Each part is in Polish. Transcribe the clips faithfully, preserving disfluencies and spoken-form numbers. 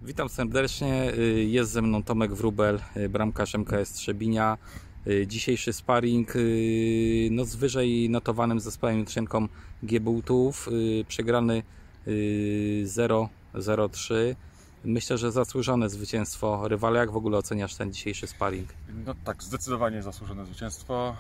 Witam serdecznie, jest ze mną Tomek Wróbel, bramkarz M K S Trzebinia. Dzisiejszy sparring no, z wyżej notowanym zespołem Jutrzenką Giebułtów, przegrany zero zero trzy. Myślę, że zasłużone zwycięstwo rywala. Jak w ogóle oceniasz ten dzisiejszy sparring? No tak, zdecydowanie zasłużone zwycięstwo.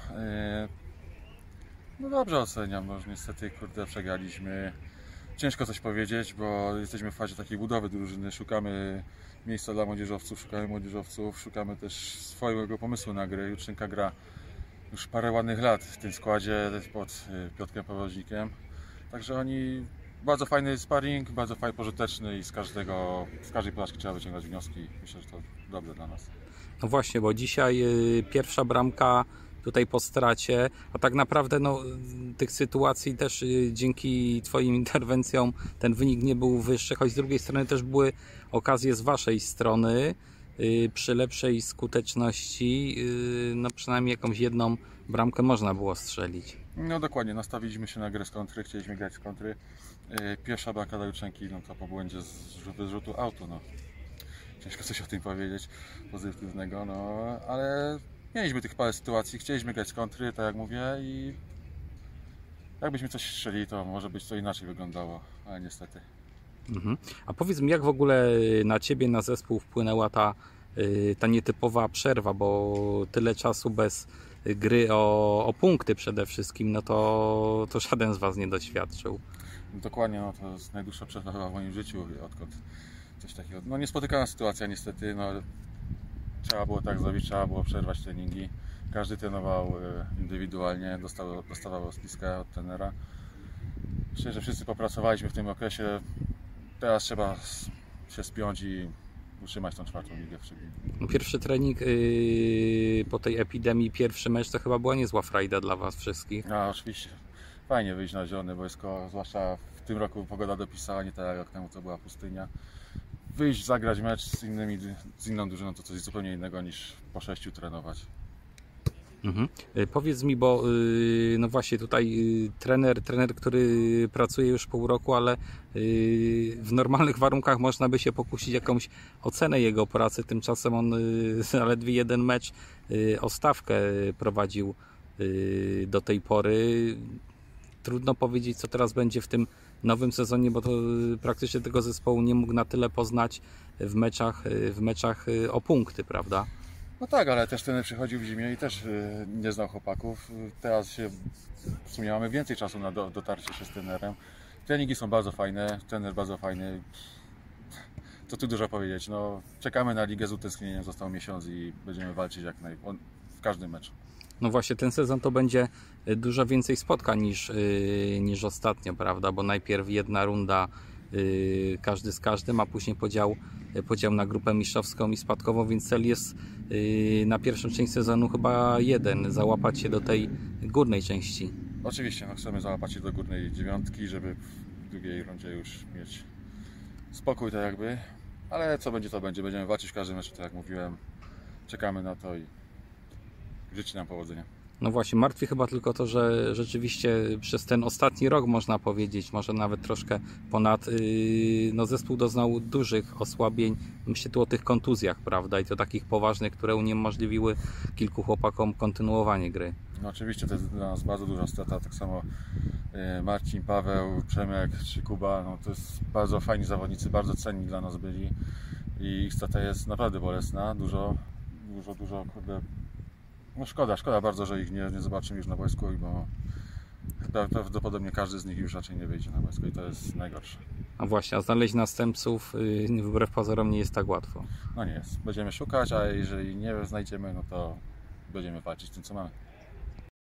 No dobrze oceniam, no niestety kurde przegraliśmy. Ciężko coś powiedzieć, bo jesteśmy w fazie takiej budowy drużyny, szukamy miejsca dla młodzieżowców, szukamy młodzieżowców, szukamy też swojego pomysłu na grę. Jutrzenka gra już parę ładnych lat w tym składzie pod Piotrkiem Pawoźnikiem. Także oni, bardzo fajny sparring, bardzo fajny, pożyteczny i z każdego, z każdej porażki trzeba wyciągać wnioski. Myślę, że to dobre dla nas. No właśnie, bo dzisiaj y, pierwsza bramka tutaj po stracie, a tak naprawdę no, tych sytuacji też y, dzięki Twoim interwencjom ten wynik nie był wyższy, choć z drugiej strony też były okazje z Waszej strony y, przy lepszej skuteczności, y, no przynajmniej jakąś jedną bramkę można było strzelić. No dokładnie, nastawiliśmy się na grę z kontry, chcieliśmy grać z kontry. Pierwsza bramka dla Jutrzenki, no to po błędzie z bez rzutu autu, no. Ciężko coś o tym powiedzieć pozytywnego, no ale mieliśmy tych parę sytuacji, chcieliśmy grać z kontry, tak jak mówię, i jakbyśmy coś strzeli, to może być to inaczej wyglądało, ale niestety. Mhm. A powiedz mi, jak w ogóle na Ciebie, na zespół wpłynęła ta, ta nietypowa przerwa, bo tyle czasu bez gry o, o punkty przede wszystkim, no to, to żaden z Was nie doświadczył. Dokładnie, no to jest najdłuższa przerwa w moim życiu, odkąd coś takiego. No niespotykana sytuacja niestety, no trzeba było tak zrobić, trzeba było przerwać treningi. Każdy trenował indywidualnie, dostał, dostawał rozpiskę od trenera. Myślę, że wszyscy popracowaliśmy w tym okresie. Teraz trzeba się spiąć i utrzymać tą czwartą ligę w Trzebinie. Pierwszy trening yy, po tej epidemii, pierwszy mecz to chyba była niezła frajda dla Was wszystkich. A oczywiście. Fajnie wyjść na zielone boisko, zwłaszcza w tym roku pogoda dopisała, nie tak jak rok temu to była pustynia. Wyjść, zagrać mecz z, innymi, z inną drużyną to coś zupełnie innego niż po sześciu trenować. Mhm. Powiedz mi, bo yy, no właśnie tutaj yy, trener, trener, który pracuje już pół roku, ale yy, w normalnych warunkach można by się pokusić jakąś ocenę jego pracy, tymczasem on yy, zaledwie jeden mecz yy, o stawkę prowadził yy, do tej pory. Trudno powiedzieć, co teraz będzie w tym nowym sezonie, bo to praktycznie tego zespołu nie mógł na tyle poznać w meczach, w meczach o punkty, prawda? No tak, ale też trener przychodził w zimie i też nie znał chłopaków. Teraz się w sumie mamy więcej czasu na do, dotarcie się z trenerem. Treningi są bardzo fajne, trener bardzo fajny. Co tu dużo powiedzieć, no czekamy na ligę z utęsknieniem, został miesiąc i będziemy walczyć jak naj... w każdym meczu. No właśnie, ten sezon to będzie dużo więcej spotkań niż, yy, niż ostatnio, prawda? Bo najpierw jedna runda yy, każdy z każdym, a później podział, podział na grupę mistrzowską i spadkową, więc cel jest yy, na pierwszą część sezonu chyba jeden, załapać się do tej górnej części. Oczywiście, no chcemy załapać się do górnej dziewiątki, żeby w drugiej rundzie już mieć spokój tak jakby, ale co będzie to będzie, będziemy walczyć w każdym meczu, tak jak mówiłem, czekamy na to i życzę nam powodzenia. No właśnie, martwi chyba tylko to, że rzeczywiście przez ten ostatni rok, można powiedzieć, może nawet troszkę ponad, yy, no zespół doznał dużych osłabień. Myślę tu o tych kontuzjach, prawda? I to takich poważnych, które uniemożliwiły kilku chłopakom kontynuowanie gry. No oczywiście to jest dla nas bardzo duża strata, tak samo yy, Marcin, Paweł, Przemek czy Kuba, no to jest bardzo fajni zawodnicy, bardzo cenni dla nas byli i ich strata jest naprawdę bolesna, dużo, dużo, dużo, kurde. No szkoda, szkoda bardzo, że ich nie, nie zobaczymy już na boisku, bo prawdopodobnie każdy z nich już raczej nie wyjdzie na boisko i to jest najgorsze. A właśnie, a znaleźć następców yy, wbrew pozorom nie jest tak łatwo. No nie jest. Będziemy szukać, a jeżeli nie znajdziemy, no to będziemy walczyć z tym, co mamy.